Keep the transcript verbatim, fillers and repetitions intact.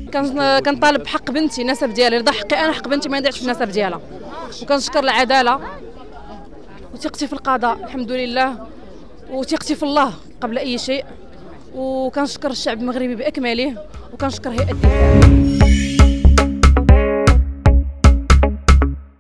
كنطالب بحق بنتي، النسب ديالها، رضا حقي انا، حق بنتي ما يضيعش في النسب ديالها. وكنشكر العداله وثقتي في القضاء الحمد لله، وثقتي في الله قبل اي شيء. وكنشكر الشعب المغربي باكمله، وكنشكر هيئه الدفاع.